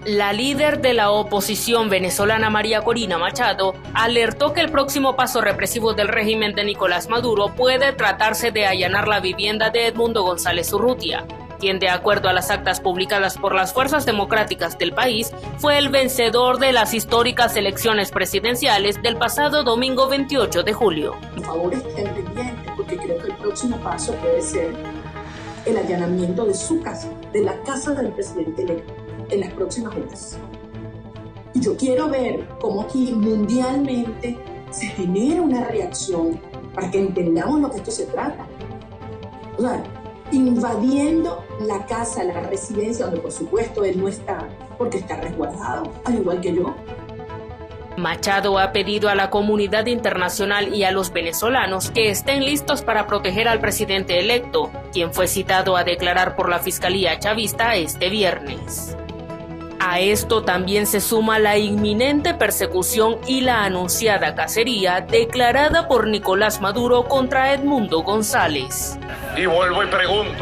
La líder de la oposición venezolana María Corina Machado alertó que el próximo paso represivo del régimen de Nicolás Maduro puede tratarse de allanar la vivienda de Edmundo González Urrutia, quien, de acuerdo a las actas publicadas por las fuerzas democráticas del país, fue el vencedor de las históricas elecciones presidenciales del pasado domingo 28 de julio. Por favor, estén pendientes, porque creo que el próximo paso puede ser el allanamiento de su casa, de la casa del presidente electo, en las próximas horas. Y yo quiero ver cómo aquí mundialmente se genera una reacción para que entendamos lo que esto se trata. O sea, invadiendo la casa, la residencia, donde por supuesto él no está, porque está resguardado, al igual que yo. Machado ha pedido a la comunidad internacional y a los venezolanos que estén listos para proteger al presidente electo, quien fue citado a declarar por la Fiscalía Chavista este viernes. A esto también se suma la inminente persecución y la anunciada cacería declarada por Nicolás Maduro contra Edmundo González. Y vuelvo y pregunto,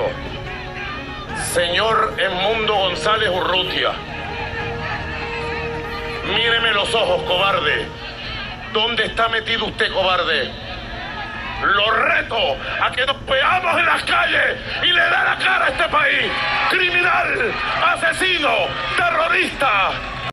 señor Edmundo González Urrutia, míreme los ojos, cobarde. ¿Dónde está metido usted, cobarde? Lo reto a que nos veamos en las calles y le dé la cara a este país. Criminal, asesino, terrorista.